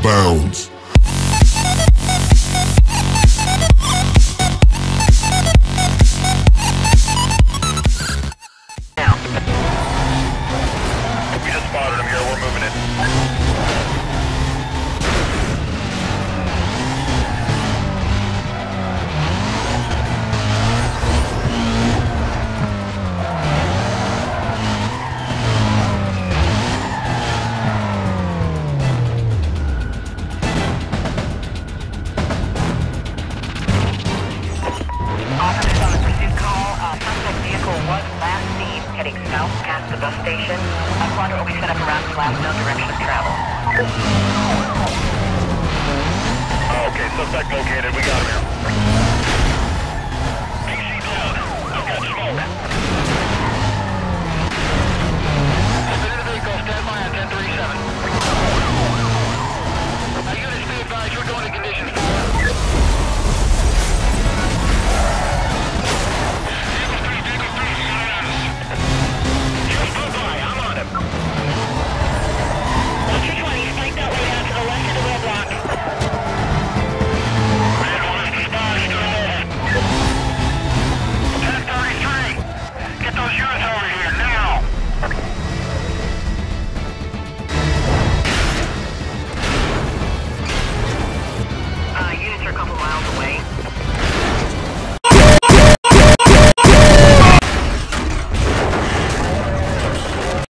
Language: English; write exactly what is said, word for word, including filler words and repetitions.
bounds. We just spotted him here, we're moving it. Officers on the pursuit call. Uh, suspect vehicle was last seen heading south past the bus station. A quadrant will be set up around the last known direction of travel. Okay, suspect located, we got him here. Big sheet down. I've got smoke.